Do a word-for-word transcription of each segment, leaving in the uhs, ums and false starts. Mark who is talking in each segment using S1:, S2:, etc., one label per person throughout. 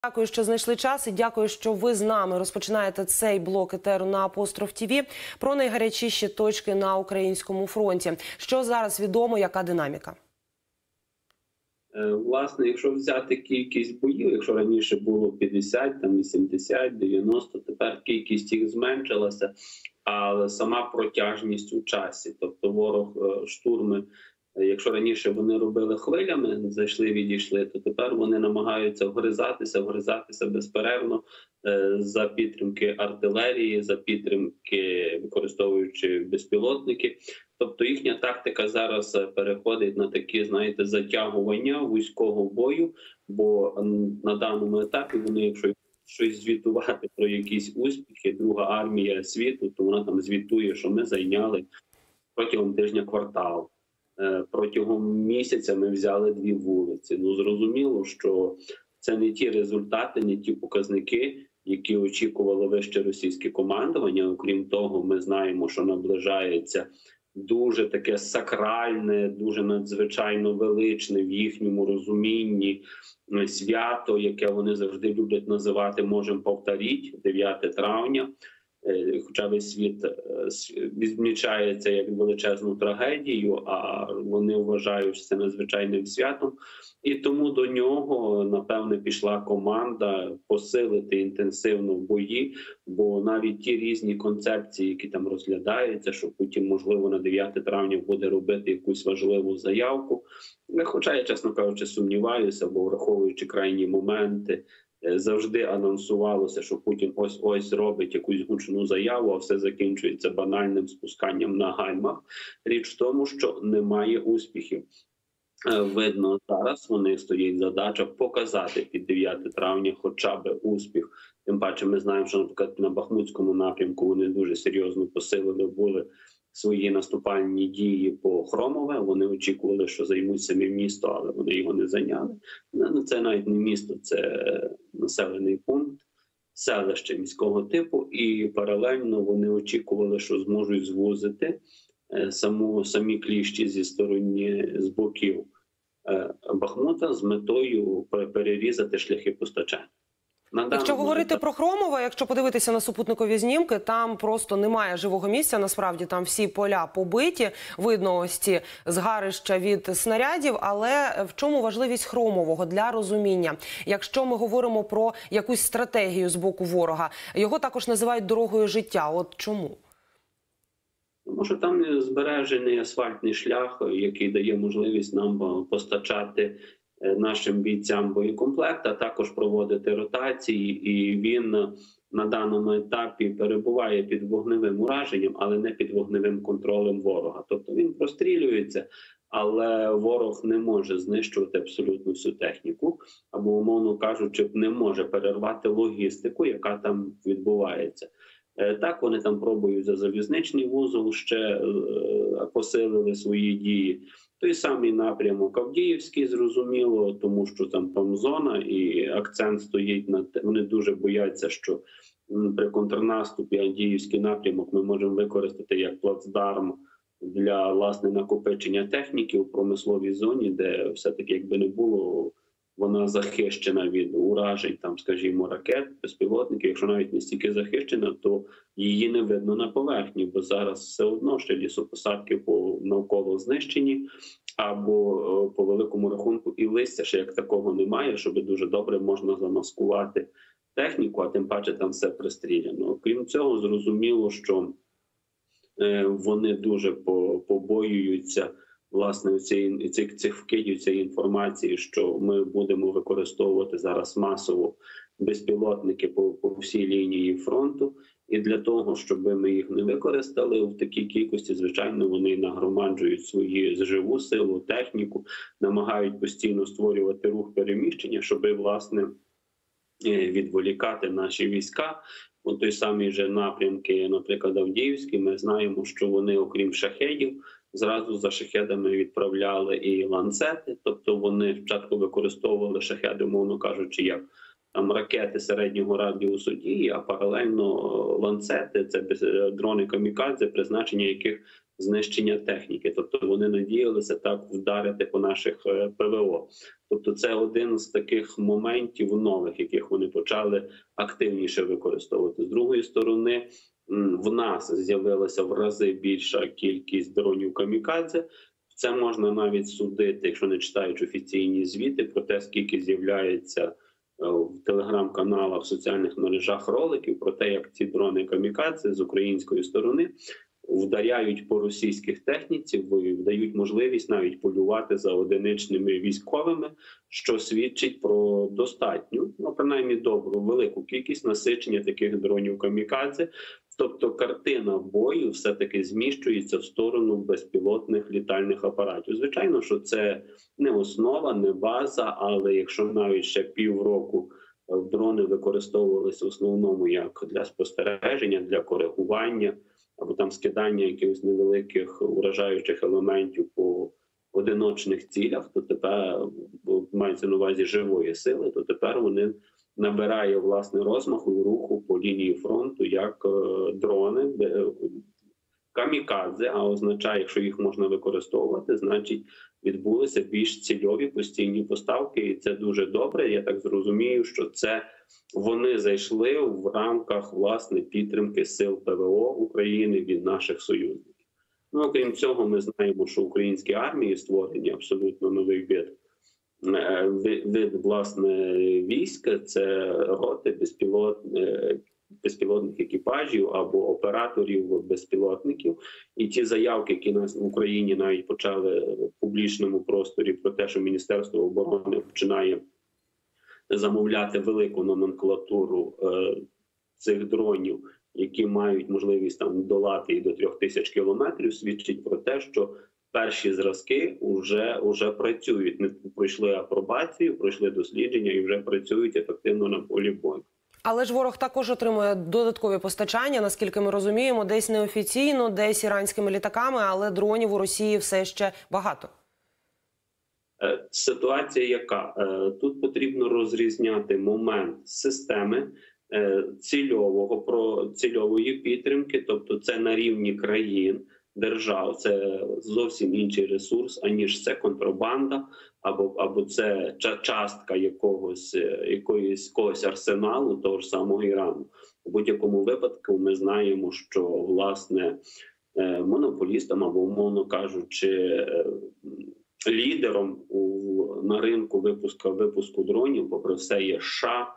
S1: Дякую, що знайшли час, і дякую, що ви з нами розпочинаєте цей блок етеру на Апостроф ТІВІ про найгарячіші точки на українському фронті. Що зараз відомо, яка динаміка?
S2: Власне, якщо взяти кількість боїв, якщо раніше було п'ятдесят, там вісімдесят, дев'яносто, тепер кількість їх зменшилася, але сама протяжність у часі, тобто ворог штурми, якщо раніше вони робили хвилями, зайшли, відійшли, то тепер вони намагаються вгризатися, вгризатися безперервно за підтримки артилерії, за підтримки, використовуючи безпілотники. Тобто їхня тактика зараз переходить на такі, знаєте, затягування вузького бою, бо на даному етапі вони, якщо щось звітувати про якісь успіхи, друга армія світу, то вона там звітує, що ми зайняли протягом тижня квартал. Протягом місяця ми взяли дві вулиці. Ну, зрозуміло, що це не ті результати, не ті показники, які очікувало вище російське командування. Окрім того, ми знаємо, що наближається дуже таке сакральне, дуже надзвичайно величне в їхньому розумінні свято, яке вони завжди люблять називати «Можемо повторити», дев'яте травня. Хоча весь світ відмічається як величезну трагедію, а вони вважають це надзвичайним святом. І тому до нього, напевне, пішла команда посилити інтенсивно бої, бо навіть ті різні концепції, які там розглядаються, що Путін, можливо, на дев'яте травня буде робити якусь важливу заявку. Хоча я, чесно кажучи, сумніваюся, бо враховуючи крайні моменти, завжди анонсувалося, що Путін ось-ось робить якусь гучну заяву, а все закінчується банальним спусканням на гальмах. Річ в тому, що немає успіхів. Видно, зараз у них стоїть задача показати під дев'яте травня хоча б успіх. Тим паче ми знаємо, що, наприклад, на Бахмутському напрямку вони дуже серйозно посилили були свої наступальні дії по Хромове. Вони очікували, що займуть самі місто, але вони його не зайняли. Це навіть не місто, це населений пункт, селище міського типу. І паралельно вони очікували, що зможуть звузити саму, самі кліщі зі сторони, з боків Бахмута з метою перерізати шляхи постачання.
S1: Якщо говорити про Хромове, якщо подивитися на супутникові знімки, там просто немає живого місця, насправді там всі поля побиті, видно ось ці згарища від снарядів, але в чому важливість Хромового для розуміння? Якщо ми говоримо про якусь стратегію з боку ворога, його також називають дорогою життя, от чому?
S2: Тому що там збережений асфальтний шлях, який дає можливість нам постачати нашим бійцям боєкомплект, а також проводити ротації, і він на даному етапі перебуває під вогневим ураженням, але не під вогневим контролем ворога. Тобто він прострілюється, але ворог не може знищувати абсолютно всю техніку, або, умовно кажучи, не може перервати логістику, яка там відбувається. Так, вони там пробують за залізничний вузол, ще посилили свої дії. Той самий напрямок Авдіївський, зрозуміло, тому що там промзона і акцент стоїть на те, вони дуже бояться, що при контрнаступі Авдіївський напрямок ми можемо використати як плацдарм для, власне, накопичення техніки у промисловій зоні, де все-таки, якби не було, вона захищена від уражень, там, скажімо, ракет, безпілотників. Якщо навіть не стільки захищена, то її не видно на поверхні, бо зараз все одно ще лісопосадки по навколо знищені, або по великому рахунку і листя ще як такого немає, щоб дуже добре можна замаскувати техніку, а тим паче там все пристріляно. Крім цього, зрозуміло, що вони дуже побоюються власне цієї, цих, цих вкидів, цієї інформації, що ми будемо використовувати зараз масово безпілотники по, по всій лінії фронту. І для того, щоб ми їх не використали в такій кількості, звичайно, вони нагромаджують свою живу силу, техніку, намагають постійно створювати рух переміщення, щоб, власне, відволікати наші війська. От той самий же напрямки, наприклад, Авдіївський, ми знаємо, що вони, окрім шахедів, зразу за шахедами відправляли і ланцети, тобто вони спочатку використовували шахеди, умовно кажучи, як там ракети середнього радіусу дії, а паралельно ланцети – це дрони камікадзе, призначення яких знищення техніки. Тобто вони надіялися так вдарити по наших ПВО. Тобто це один з таких моментів нових, яких вони почали активніше використовувати. З другої сторони, в нас з'явилася в рази більша кількість дронів камікадзе. Це можна навіть судити, якщо не читають офіційні звіти, про те, скільки з'являється в телеграм-каналах, в соціальних мережах роликів про те, як ці дрони камікадзе з української сторони вдаряють по російських техніці, дають можливість навіть полювати за одиничними військовими, що свідчить про достатню, ну, принаймні добру, велику кількість насичення таких дронів камікадзе. Тобто картина бою все-таки зміщується в сторону безпілотних літальних апаратів. Звичайно, що це не основа, не база, але якщо навіть ще півроку дрони використовувалися в основному як для спостереження, для коригування, або там скидання якихось невеликих уражаючих елементів по одиночних цілях, то тепер, мається на увазі живої сили, то тепер вони набирає власне розмаху і руху по лінії фронту як дрони, камікадзе, а означає, якщо їх можна використовувати, значить відбулися більш цільові постійні поставки, і це дуже добре. Я так зрозумію, що це вони зайшли в рамках власне підтримки сил ПВО України від наших союзників. Ну, окрім цього, ми знаємо, що українські армії створені абсолютно новий вид. Вид, власне, війська – це роти безпілот, безпілотних екіпажів або операторів безпілотників. І ті заявки, які нас в Україні навіть почали в публічному просторі про те, що Міністерство оборони починає замовляти велику номенклатуру е, цих дронів, які мають можливість там долати і до трьох тисяч кілометрів, свідчить про те, що перші зразки вже, вже працюють, не пройшли апробацію, пройшли дослідження і вже працюють ефективно на полі бою.
S1: Але ж ворог також отримує додаткові постачання, наскільки ми розуміємо, десь неофіційно, десь іранськими літаками, але дронів у Росії все ще багато.
S2: Ситуація яка? Тут потрібно розрізняти момент системи цільового, про цільової підтримки, тобто це на рівні країн, держав, це зовсім інший ресурс, аніж це контрабанда, або, або це частка якогось, якоїсь, якогось арсеналу того ж самого Ірану. У будь-якому випадку ми знаємо, що, власне, монополістам, або, умовно кажучи, лідером у, на ринку випуску, випуску дронів, попри все, є США,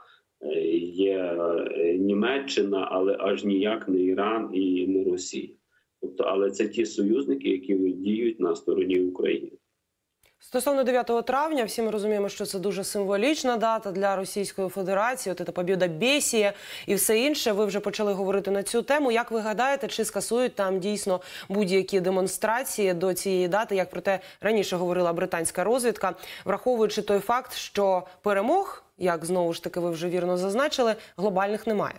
S2: є Німеччина, але аж ніяк не Іран і не Росія. Тобто, але це ті союзники, які діють на стороні України.
S1: Стосовно дев'ятого травня, всі ми розуміємо, що це дуже символічна дата для Російської Федерації, от це побєдобєсія і все інше. Ви вже почали говорити на цю тему. Як ви гадаєте, чи скасують там дійсно будь-які демонстрації до цієї дати, як про те раніше говорила британська розвідка, враховуючи той факт, що перемог, як знову ж таки ви вже вірно зазначили, глобальних немає?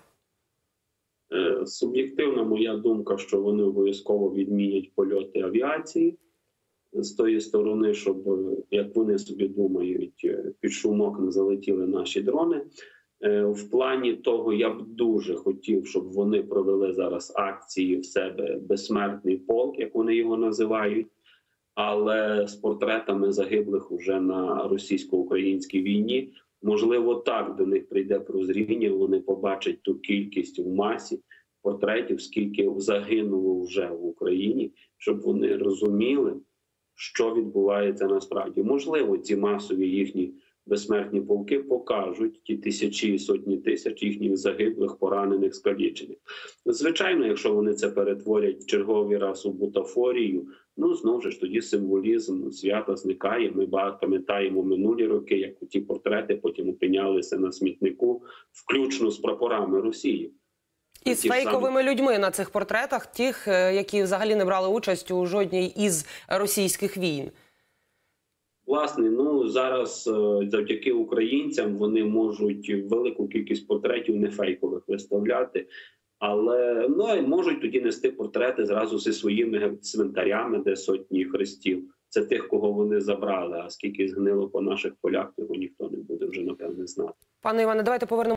S2: Суб'єктивна моя думка, що вони обов'язково відмінять польоти авіації. З тої сторони, щоб, як вони собі думають, під шумок не залетіли наші дрони. В плані того, я б дуже хотів, щоб вони провели зараз акції в себе «Безсмертний полк», як вони його називають, але з портретами загиблих уже на російсько-українській війні. Можливо, так до них прийде прозріння, вони побачать ту кількість в масі портретів, скільки загинуло вже в Україні, щоб вони розуміли, що відбувається насправді. Можливо, ці масові їхні безсмертні полки покажуть ті тисячі і сотні тисяч їхніх загиблих, поранених, скалічених. Звичайно, якщо вони це перетворять в черговий раз у бутафорію, ну, знову ж тоді символізм свята зникає. Ми пам'ятаємо минулі роки, як ті портрети потім опинялися на смітнику, включно з прапорами Росії.
S1: І з фейковими людьми на цих портретах, тих, які взагалі не брали участь у жодній із російських війн.
S2: Власне, ну зараз завдяки українцям вони можуть велику кількість портретів не фейкових виставляти, але ну, можуть тоді нести портрети зразу зі своїми цвинтарями, де сотні хрестів. Це тих, кого вони забрали, а скільки згнило по наших полях, того ніхто не буде вже, напевне, знати.
S1: Пане Іване, давайте повернемо